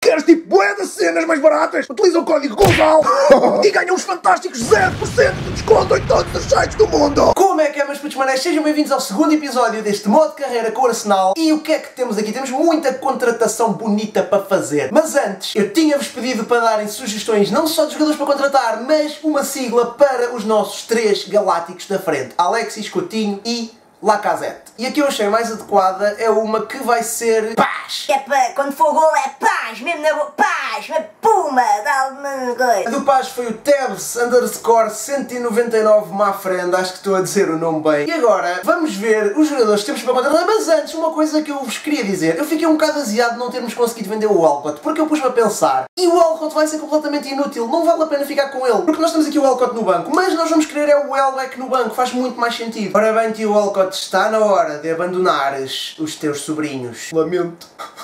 queres tipo bué de cenas mais baratas? Utiliza o código GONZAL e ganha uns fantásticos 0% de desconto em todos os sites do mundo. Como é que é, meus putos manés? Sejam bem-vindos ao segundo episódio deste modo de carreira com o Arsenal. E o que é que temos aqui? Temos muita contratação bonita para fazer. Mas antes, eu tinha-vos pedido para darem sugestões não só de jogadores para contratar, mas uma sigla para os nossos três galácticos da frente. Alexis, Coutinho e Lacazette. E a que eu achei mais adequada é uma que vai ser paz. É pá, quando for gol é paz, mesmo na boa, paz, mas puma, dá alguma coisa. A do paz foi o Tebs_199 Mafrend, acho que estou a dizer o nome bem. E agora, vamos ver os jogadores que temos para contratar, mas antes, uma coisa que eu vos queria dizer. Eu fiquei um bocado aziado de não termos conseguido vender o Walcott, porque eu pus-me a pensar, e o Walcott vai ser completamente inútil, não vale a pena ficar com ele, porque nós temos aqui o Walcott no banco, mas nós vamos querer é o Welbeck no banco, faz muito mais sentido. Ora bem, tio Walcott, está na hora de abandonares os teus sobrinhos. Lamento.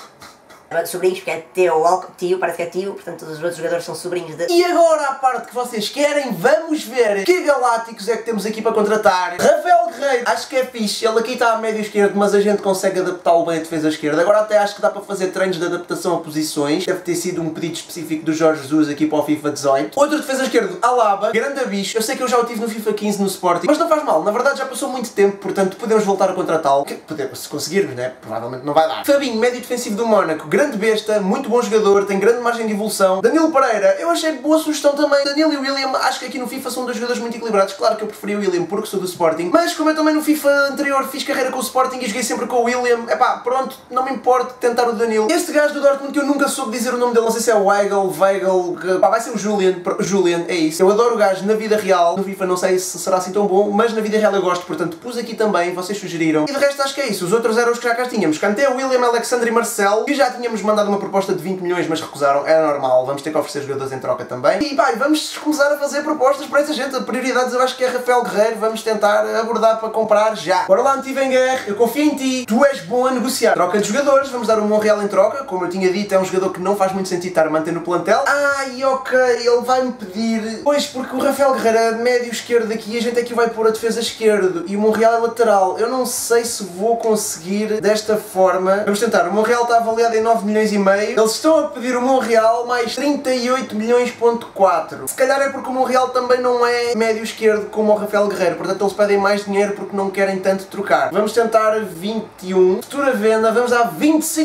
Sobrinhos, porque é tio, parece que é tio, portanto todos os outros jogadores são sobrinhos de... E agora, a parte que vocês querem, vamos ver que galácticos é que temos aqui para contratar. Rafael Guerreiro, acho que é fixe, ele aqui está a médio esquerdo, mas a gente consegue adaptá-lo bem a defesa esquerda. Agora até acho que dá para fazer treinos de adaptação a posições. Deve ter sido um pedido específico do Jorge Jesus aqui para o FIFA 18. Outro defesa esquerdo, Alaba, grande bicho. Eu sei que eu já o tive no FIFA 15 no Sporting, mas não faz mal, na verdade já passou muito tempo, portanto podemos voltar a contratá-lo. Se conseguirmos, né? Provavelmente não vai dar. Fabinho, médio defensivo do Mónaco, grande besta, muito bom jogador, tem grande margem de evolução. Danilo Pereira, eu achei boa sugestão também. Danilo e o William, acho que aqui no FIFA são dois jogadores muito equilibrados. Claro que eu preferi o William porque sou do Sporting, mas como eu também no FIFA anterior fiz carreira com o Sporting e joguei sempre com o William, epá, pronto, não me importo de tentar o Danilo. Este gajo do Dortmund que eu nunca soube dizer o nome dele, não sei se é o Weigl, pá, vai ser o Julian, é isso. Eu adoro o gajo na vida real, no FIFA não sei se será assim tão bom, mas na vida real eu gosto, portanto pus aqui também, vocês sugeriram. E de resto acho que é isso, os outros eram os que já cá tínhamos. Kanté, William, Alexandre e Marcelo, que já tínhamos mandado uma proposta de 20 milhões, mas recusaram, era normal, vamos ter que oferecer jogadores em troca também. E pá, vamos começar a fazer propostas para essa gente. A prioridade eu acho que é Rafael Guerreiro, vamos tentar abordar para comprar já. Bora lá, Anti-Wenger, eu confio em ti, tu és bom a negociar. Troca de jogadores, vamos dar o Monreal em troca, como eu tinha dito, é um jogador que não faz muito sentido estar a manter no plantel. Ai, ok, ele vai-me pedir, pois porque o Rafael Guerreiro é médio esquerdo aqui e a gente aqui vai pôr a defesa esquerdo e o Monreal é lateral. Eu não sei se vou conseguir desta forma. Vamos tentar, o Monreal está avaliado em 9 milhões e meio, eles estão a pedir o Monreal mais 38 milhões.4. Se calhar é porque o Monreal também não é médio esquerdo como o Rafael Guerreiro, portanto eles pedem mais dinheiro porque não querem tanto trocar. Vamos tentar 21. Futura venda, vamos dar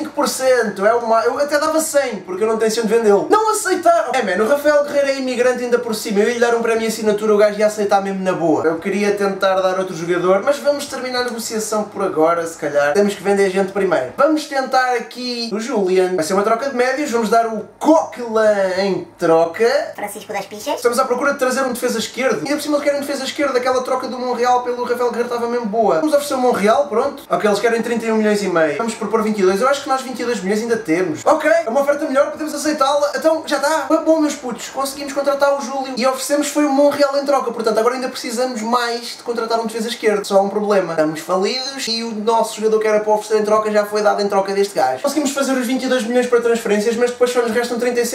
25%. Eu até dava 100 porque eu não tenho de vendê-lo. Não aceitaram! É, mano, o Rafael Guerreiro é imigrante ainda por cima. Eu ia lhe dar um prémio assinatura, o gajo ia aceitar mesmo na boa. Eu queria tentar dar outro jogador, mas vamos terminar a negociação por agora, se calhar. Temos que vender a gente primeiro. Vamos tentar aqui o Julian. Vai ser uma troca de médios, vamos dar o Coquelin em troca. Francisco das Pichas. Estamos à procura de trazer um defesa esquerdo. E por cima eles querem um defesa esquerdo, aquela troca do Monreal pelo Rafael Guerreiro estava mesmo boa. Vamos oferecer o Monreal, pronto. Ok, eles querem 31 milhões e meio. Vamos propor 22. Eu acho que nós 22 milhões ainda temos. Ok, é uma oferta melhor, podemos aceitá-la. Então, já está. Foi bom, meus putos. Conseguimos contratar o Júlio e oferecemos foi o Monreal em troca. Portanto, agora ainda precisamos mais de contratar um defesa esquerdo. Só há um problema. Estamos falidos e o nosso jogador que era para oferecer em troca já foi dado em troca deste gajo. Conseguimos fazer os 22 milhões para transferências, mas depois só nos restam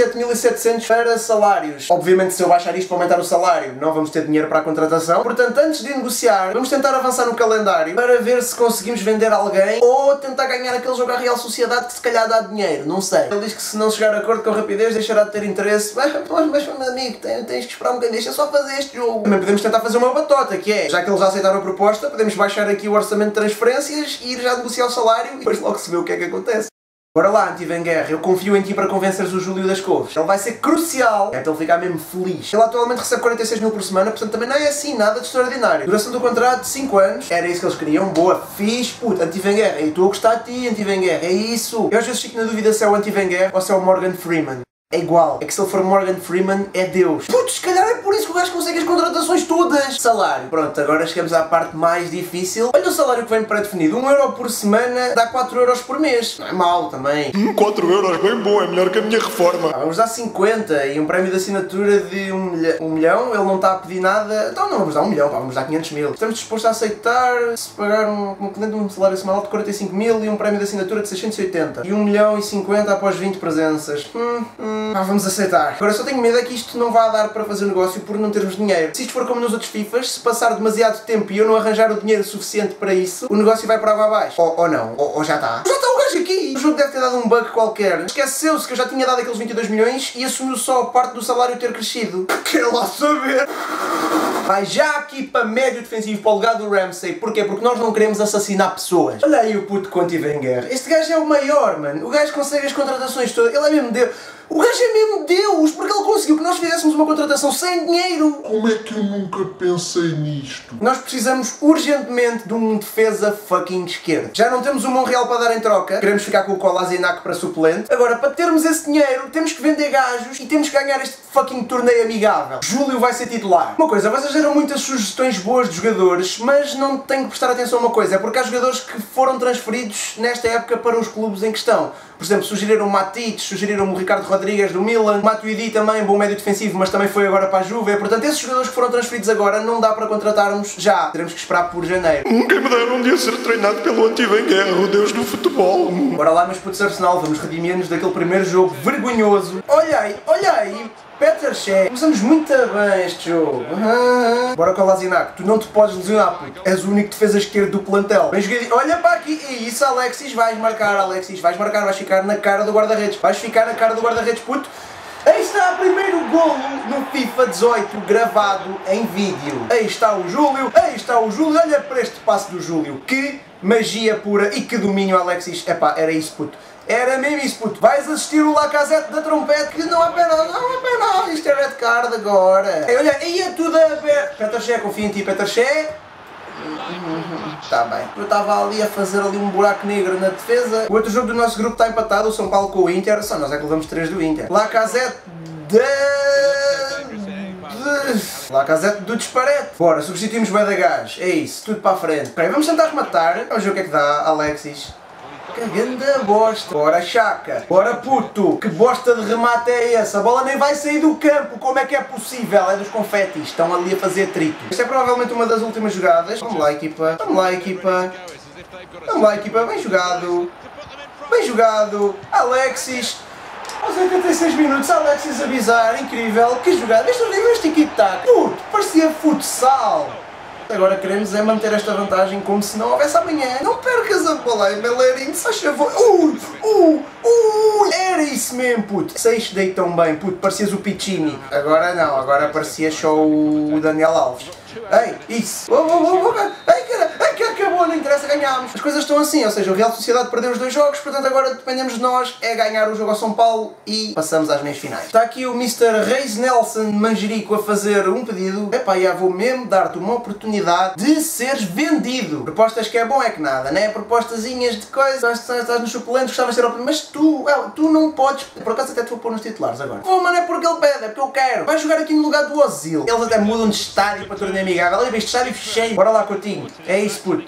37.700 para salários. Obviamente se eu baixar isto para aumentar o salário, não vamos ter dinheiro para a contratação. Portanto, antes de negociar, vamos tentar avançar no calendário para ver se conseguimos vender alguém ou tentar ganhar aquele jogo à Real Sociedade que se calhar dá dinheiro, não sei. Ele diz que se não chegar a acordo com rapidez deixará de ter interesse. Mas meu amigo, tens que esperar um bocadinho, deixa só fazer este jogo. Também podemos tentar fazer uma batota, que é, já que eles já aceitaram a proposta, podemos baixar aqui o orçamento de transferências e ir já negociar o salário e depois logo se vê o que é que acontece. Bora lá, Anti-Wenger, eu confio em ti para convenceres o Júlio das Couves. Ele vai ser crucial, é para ele ficar mesmo feliz. Ele atualmente recebe 46 mil por semana, portanto também não é assim nada de extraordinário. Duração do contrato de 5 anos, era isso que eles queriam, boa, fixe, puto, Anti-Wenger, eu estou a gostar de ti, Anti-Wenger, é isso. Eu às vezes fico na dúvida se é o Anti-Wenger ou se é o Morgan Freeman. É igual, é que se ele for Morgan Freeman, é Deus. Putz, se calhar é por isso que o gajo consegue as contratações todas. Salário. Pronto, agora chegamos à parte mais difícil. Olha o salário que vem pré-definido. 1 euro por semana dá 4 euros por mês. Não é mau também. 4 euros, bem bom, é melhor que a minha reforma. Vamos dar 50 e um prémio de assinatura de 1 milhão. Ele não está a pedir nada. Então não vamos dar 1 milhão, pá, vamos dar 500 mil. Estamos dispostos a aceitar se pagar um cliente um salário semanal de 45 mil e um prémio de assinatura de 680. E 1 milhão e 50 após 20 presenças. Vamos aceitar. Agora só tenho medo é que isto não vá dar para fazer negócio por não termos dinheiro. Se isto for como nos outros FIFAs, se passar demasiado tempo e eu não arranjar o dinheiro suficiente para isso, o negócio vai para água abaixo. Ou não. Ou já está. Já está, o gajo Mas aqui o jogo deve ter dado um bug qualquer. Esqueceu-se que eu já tinha dado aqueles 22 milhões e assumiu só a parte do salário ter crescido. Quer lá saber? Vai já aqui para médio defensivo para o lugar do Ramsey. Porquê? Porque nós não queremos assassinar pessoas. Olha aí o puto Conte vem guerra. Este gajo é o maior, mano. O gajo consegue as contratações todas. Ele é mesmo Deus. O gajo é mesmo Deus, porque ele conseguiu que nós fizéssemos uma contratação sem dinheiro. Como é que eu nunca pensei nisto? Nós precisamos urgentemente de um defesa fucking esquerdo. Já não temos um Monreal para dar em troca. Queremos ficar com o Kolasinac para suplente. Agora, para termos esse dinheiro, temos que vender gajos e temos que ganhar este fucking torneio amigável. Júlio vai ser titular. Uma coisa, vocês deram muitas sugestões boas de jogadores, mas não tenho que prestar atenção a uma coisa. É porque há jogadores que foram transferidos nesta época para os clubes em questão. Por exemplo, sugeriram o Matic, sugeriram o Ricardo Rodrigues do Milan, Matuidi também, bom médio defensivo, mas também foi agora para a Juve. Portanto, esses jogadores que foram transferidos agora não dá para contratarmos já. Teremos que esperar por janeiro. Quem me dera um dia ser treinado pelo Anti-Wenger, o deus do futebol. Bora lá, meus putos Arsenal, vamos redimir-nos daquele primeiro jogo vergonhoso. Olha aí, Peter Cech. Começamos muito bem este jogo. Bora com o Kolasinac, tu não te podes lesionar, puto. És o único defesa esquerdo do plantel. Bem jogadinho. Olha para aqui. E isso, Alexis, vais marcar, Alexis. Vais marcar, vais ficar na cara do guarda-redes. Vais ficar na cara do guarda-redes, puto. Aí está o primeiro golo no FIFA 18 gravado em vídeo. Aí está o Júlio. Olha para este passe do Júlio. Que magia pura e que domínio, Alexis. Epá, era isso, puto. Era mesmo isso, puto. Vais assistir o Lacazette da trompete que não há penal. Isto é red card agora. Ei, olha, aí é tudo aberto. Peter Cech, confia em ti, Peter Cech. Está bem. Eu estava ali a fazer ali um buraco negro na defesa. O outro jogo do nosso grupo está empatado, o São Paulo com o Inter. Só nós é que levamos 3 do Inter. Lacazette Lacazette do disparate. Bora, substituímos o Edagás. É isso, tudo para a frente. Ok, vamos tentar rematar. Vamos ver o que é que dá, Alexis. Que grande bosta. Bora, Chaka. Bora, puto. Que bosta de remate é essa? A bola nem vai sair do campo. Como é que é possível? É dos confetis. Estão ali a fazer trito. Esta é provavelmente uma das últimas jogadas. Vamos lá, equipa. Bem jogado. Alexis. Aos 86 minutos, Alexis a avisar. Incrível. Que jogada. Este tic-tac. Puto, parecia futsal. Agora queremos é manter esta vantagem como se não houvesse amanhã. Não percas a bola aí, Bellerin, se faz favor. Era isso mesmo, puto. Saíste daí tão bem, puto, parecias o Piccini. Agora não, agora parecia só o Daniel Alves. Ei, isso. Ei, que acabou, não interessa, ganhámos. As coisas estão assim, ou seja, o Real Sociedade perdeu os 2 jogos, portanto agora dependemos de nós, é ganhar o jogo ao São Paulo e passamos às meias finais. Está aqui o Mr. Reis Nelson Manjerico a fazer um pedido. Epá, já vou mesmo dar-te uma oportunidade de seres vendido. Propostas que é bom é que nada, né? Propostazinhas de coisas, estás nos suplentes, gostavas de ser o primeiro, mas tu não podes. Por acaso até te vou pôr nos titulares agora. Pô, mas não é porque ele pede, é porque eu quero. Vai jogar aqui no lugar do Ozil. Eles até mudam de estádio para torneio amigável. Olha, este estádio cheio. Bora lá, Coutinho. É isso, puto.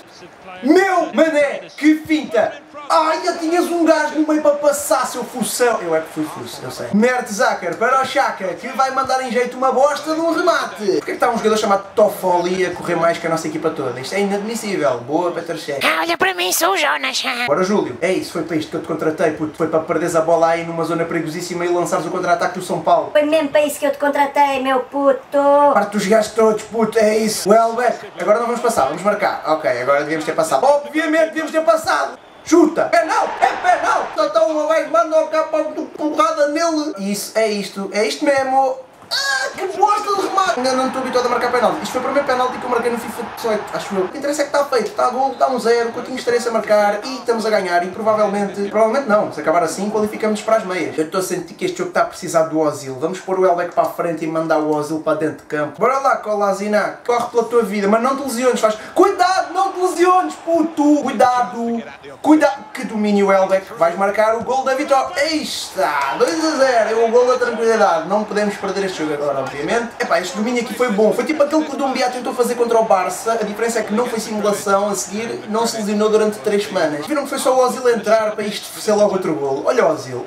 Meu mané, que finta! Ai, já tinhas um gajo no meio para passar, seu fução! Eu é que fui fuço, eu sei. Mertesacker para o Chaka, que vai mandar em jeito uma bosta de um remate. Porquê que está um jogador chamado Toffoli a correr mais que a nossa equipa toda? Isto é inadmissível. Boa, Peter Cech. Olha para mim, sou o Jonas. Bora, Júlio. É isso, foi para isto que eu te contratei, puto. Foi para perderes a bola aí numa zona perigosíssima e lançares o contra-ataque do São Paulo. Foi mesmo para isso que eu te contratei, meu puto. Parte dos gajos todos, puto, é isso. Welbeck. Agora não vamos passar, vamos marcar. Ok, agora devíamos ter passado. Obviamente devíamos ter passado. Chuta! Penal! É penal! Então o gajo manda o capa de porrada nele. Isso, é isto mesmo. Ah, que bosta de remate! Ainda não estou habituado a marcar penalti. Isto foi o primeiro penalti que eu marquei no FIFA 18, acho eu. O que interessa é que está feito, está a gol, está 1-0, Coutinho estarei-se a marcar e estamos a ganhar e provavelmente não, se acabar assim qualificamos-nos para as meias. Eu estou a sentir que este jogo está a precisar do Ozil. Vamos pôr o Welbeck para a frente e mandar o Ozil para dentro de campo. Bora lá, Kolasinac, corre pela tua vida, mas não te lesiones, faz... Cuidado, não te lesiones, puto! Cuidado! Que domínio, Welbeck, vais marcar o gol da vitória. Aí está, 2-0, é o gol da tranquilidade. Não podemos perder este jogo agora, obviamente. Epá, este domínio aqui foi bom. Foi tipo aquele que o Doumbia tentou fazer contra o Barça. A diferença é que não foi simulação a seguir, não se lesionou durante 3 semanas. Viram que foi só o Ozil entrar para isto ser logo outro golo. Olha o Ozil,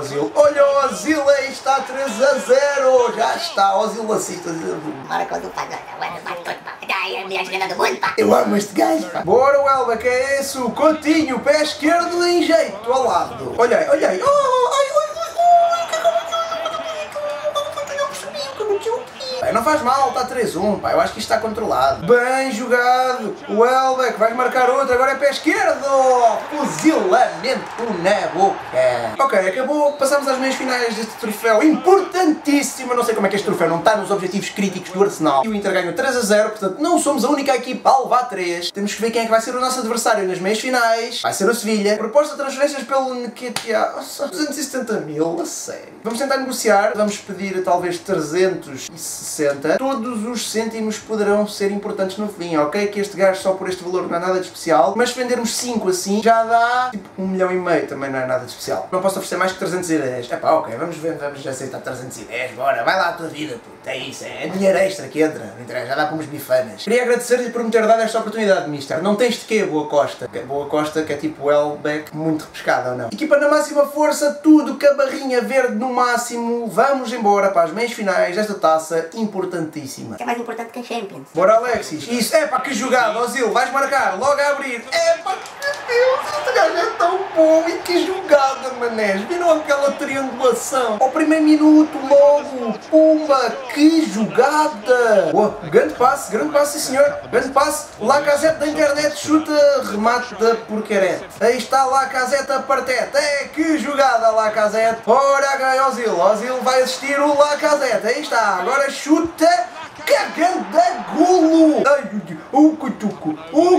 aí está 3-0. Já está, Ozil assiste. Bora quando faz, ai, a melhor jogada do mundo, pá. Eu amo este gajo, pá. Bora, Welbeck, é isso. Coutinho, pé esquerdo em jeito, ao lado. Olha aí. Não faz mal, está 3-1, pá. Eu acho que isto está controlado. Bem jogado. O Welbeck, vais marcar outro, agora é pé esquerdo. Fuzilamento na boca. Ok, acabou. Passamos às meias finais deste troféu importantíssimo. Eu não sei como é que este troféu não está nos objetivos críticos do Arsenal. E o Inter ganhou 3-0, portanto não somos a única equipa a levar 3. Temos que ver quem é que vai ser o nosso adversário nas meias finais. Vai ser o Sevilha. Proposta de transferências pelo Nketiah. 270 mil, a sério. Vamos tentar negociar. Vamos pedir talvez 360. Todos os cêntimos poderão ser importantes no fim, ok? Que este gajo só por este valor não é nada de especial. Mas se vendermos 5 assim, já dá tipo 1,5 milhão. Também não é nada de especial. Não posso oferecer mais que 310. Epá, ok, vamos ver, vamos aceitar 310. Bora, vai lá a tua vida, puto. É isso, é dinheiro extra que entra. Não interessa, já dá para umas bifanas. Queria agradecer-lhe por me ter dado esta oportunidade, mister. Não tens de quê, Boa Costa? Boa Costa, que é tipo Welbeck, muito repescada ou não? Equipa na máxima força, tudo com a barrinha verde no máximo. Vamos embora para as meias finais desta taça importantíssima. Que é mais importante que a Champions. Bora, Alexis. Isso, é pá, que jogada, Ozil, vais marcar, logo a abrir. É pá, que Deus, este gajo é tão bom e que jogada, manés. Viram aquela triangulação? Ao primeiro minuto, logo, pumba, que jogada. Boa, grande passe, sim senhor. Grande passe, Lacazette da internet, chuta, remate da porcarete. Aí está Lacazette a partete. É, que jogada, Lacazette. Ora, ganha Ozil. Ozil vai assistir o Lacazette. Aí está, agora chuta. Cagando a golo! Ai, o cutuco,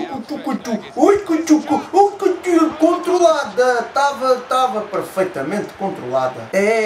controlada! Estava perfeitamente controlada.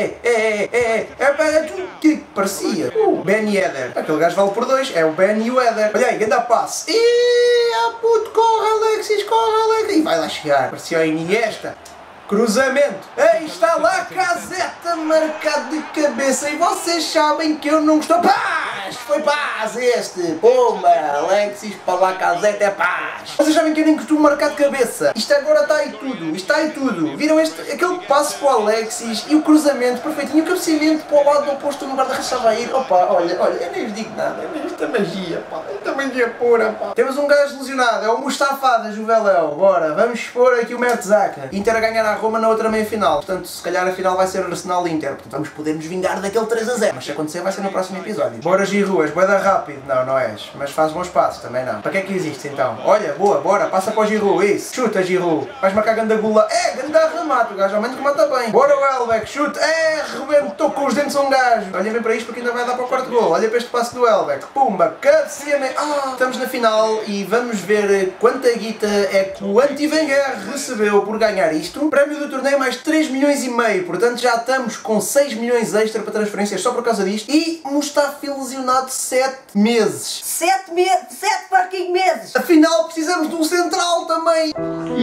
É que parecia. O Ben Yedder. Aquele gajo vale por 2, é o Ben e o Yedder. Olha aí, ganda passe. Puto, corre Alexis, E vai lá chegar, parecia a Iniesta. Cruzamento! Aí está lá, Lacazette marcado de cabeça e vocês sabem que eu não gostou. Paz! Foi paz este! Pumba! Alexis para Lacazette é paz! Vocês sabem que eu nem costumo marcar de cabeça. Isto agora está aí tudo, está aí tudo. Viram aquele passo para o Alexis e o cruzamento perfeitinho e o cabeceamento para o lado oposto no guarda-redes estava a ir. Opa, olha, eu nem vos digo nada. Isto é magia, pá. Isto é magia pura, pá. Temos um gajo lesionado, é o Mustafa da Juveléu. Bora, vamos expor aqui o Mertesacker. Inter a ganhar a Roma na outra meia-final. Portanto, se calhar a final vai ser Arsenal-Inter. Portanto, vamos poder nos vingar daquele 3-0. Mas se acontecer, vai ser no próximo episódio. Bora, Giroud, és bué da rápido. Não és. Mas faz bons passos, também não. Para que é que existe, então? Olha, boa, bora, passa para o Giroud. Isso, chuta, Giroud. Vais marcar ganda gula. É, ganda remate. O gajo ao menos que mata bem. Bora, Welbeck, chuta. É, rebentou com os dentes a um gajo. Olha bem para isto porque ainda vai dar para o quarto gol. Olha para este passo do Welbeck. Pumba, cabeceamento. Estamos na final e vamos ver quanta guita é que o Anti-Wenger recebeu por ganhar isto. Prémio do torneio mais 3,5 milhões. Portanto, já estamos com 6 milhões extra para transferências só por causa disto. E Mustafa lesionado 7 meses. 7 fucking meses! Afinal, precisamos de um central também.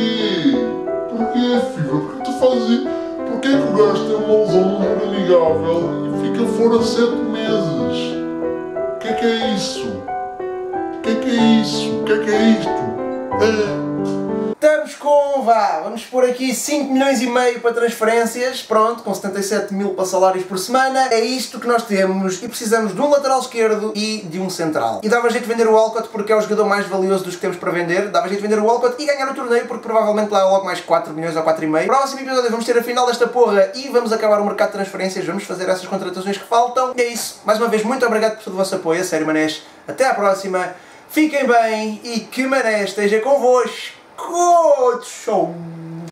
Porquê, filho? Porquê tu fazes isso? Porquê que o gajo tem uma lesão amigável e fica fora 7 meses? O que é isso? O que é isso? O que é isto? Estamos com, vamos pôr aqui 5 milhões e meio para transferências, pronto, com 77 mil para salários por semana, é isto que nós temos e precisamos de um lateral esquerdo e de um central. E dava jeito de vender o Walcott porque é o jogador mais valioso dos que temos para vender, dava jeito de vender o Walcott e ganhar o torneio porque provavelmente lá é logo mais 4 milhões ou 4,5. Próximo episódio vamos ter a final desta porra e vamos acabar o mercado de transferências, vamos fazer essas contratações que faltam. E é isso, mais uma vez muito obrigado por todo o vosso apoio, a sério manés, até à próxima, fiquem bem e que Mané esteja convosco. Show!